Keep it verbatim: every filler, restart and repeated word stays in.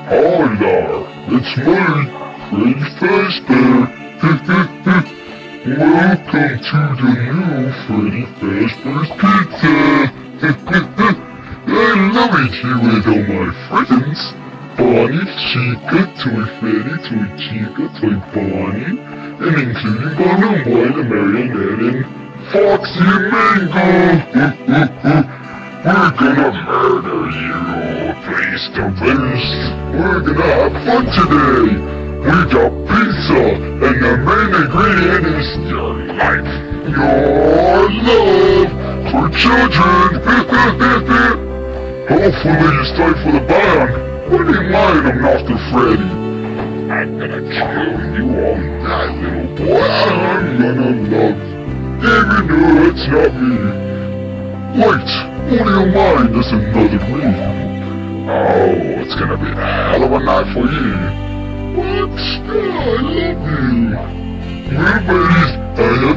Hi there, it's me, Freddy Fazbear. Welcome to the new Freddy Fazbear's Pizza. I love it here with all my friends. Bonnie, Chica, Toy Freddy, Toy Chica, Toy Bonnie, and including Bonnie Boy, the Marionette, and Foxy and Mango. We're gonna murder you, face to face. We're gonna have fun today. We got pizza, and the main ingredient is your life, your love for children. Hopefully you stay for the band. What do you mind, I'm Master Freddy? I'm gonna kill you all night, little boy. I'm gonna love you, even though it's not me. Wait. What do you mind? There's another room. Oh, it's gonna be a hell of a night for you. What? Oh, I love you. Well, ladies, I have